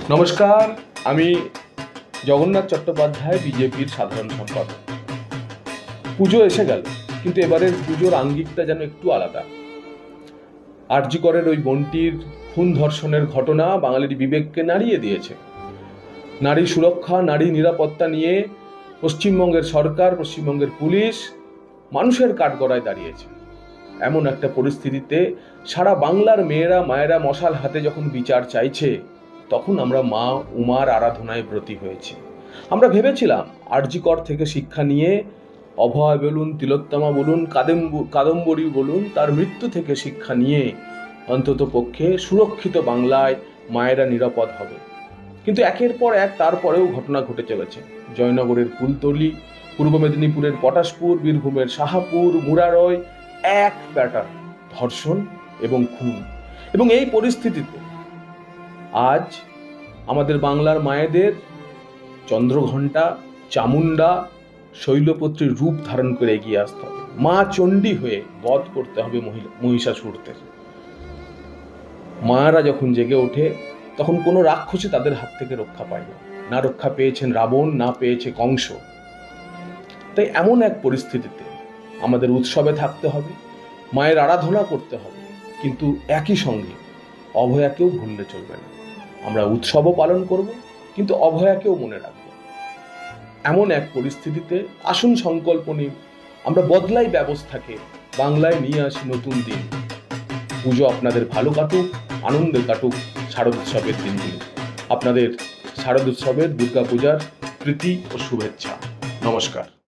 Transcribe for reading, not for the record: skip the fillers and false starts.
নমস্কার, আমি জগন্নাথ চট্টোপাধ্যায়, বিজেপির সাধারণ সম্পাদক। পুজো এসে গেল, কিন্তু এবারের পুজোর আঙ্গিকটা যেন একটু আলাদা। আরজি করের ওই বোনটির খুন ধর্ষণের ঘটনা বাঙালির বিবেককে নাড়িয়ে দিয়েছে। নারী সুরক্ষা, নারী নিরাপত্তা নিয়ে পশ্চিমবঙ্গের সরকার, পশ্চিমবঙ্গের পুলিশ মানুষের কাঠগড়ায় দাঁড়িয়েছে। এমন একটা পরিস্থিতিতে সারা বাংলার মেয়েরা, মায়েরা মশাল হাতে যখন বিচার চাইছে, তখন আমরা মা উমার আরাধনায় ব্রতী হয়েছি। আমরা ভেবেছিলাম আরজি কর থেকে শিক্ষা নিয়ে অভয় বলুন, তিলোত্তমা বলুন, কাদম্বরী বলুন, তার মৃত্যু থেকে শিক্ষা নিয়ে অন্তত পক্ষে সুরক্ষিত বাংলায় মায়েরা নিরাপদ হবে। কিন্তু একের পর এক তারপরেও ঘটনা ঘটে চলেছে। জয়নগরের কুলতলি, পূর্ব মেদিনীপুরের পটাশপুর, বীরভূমের সাহাপুর, মুরারয়, এক প্যাটার্ন ধর্ষণ এবং খুন। এবং এই পরিস্থিতিতে আজ আমাদের বাংলার মায়েদের চন্দ্রঘণ্টা, চামুন্ডা, শৈলপুত্রীর রূপ ধারণ করে এগিয়ে আসতে হবে। মা চণ্ডী হয়ে বধ করতে হবে মহিষাসুরদের। মায়েরা যখন জেগে ওঠে, তখন কোনো রাক্ষসী তাদের হাত থেকে রক্ষা পায় না। না রক্ষা পেয়েছেন রাবণ, না পেয়েছে কংস। তাই এমন এক পরিস্থিতিতে আমাদের উৎসবে থাকতে হবে, মায়ের আরাধনা করতে হবে, কিন্তু একই সঙ্গে অভয়াকেও ভুললে চলবে না। আমরা উৎসবও পালন করব, কিন্তু অভয়াকেও মনে রাখব। এমন এক পরিস্থিতিতে আসুন সংকল্প নিন, আমরা বদলাই ব্যবস্থাকে, বাংলায় নিয়ে আসি নতুন দিন। পুজো আপনাদের ভালো কাটুক, আনন্দে কাটুক শারদোৎসবের দিনগুলো। আপনাদের শারদোৎসবের, দুর্গাপূজার প্রীতি ও শুভেচ্ছা। নমস্কার।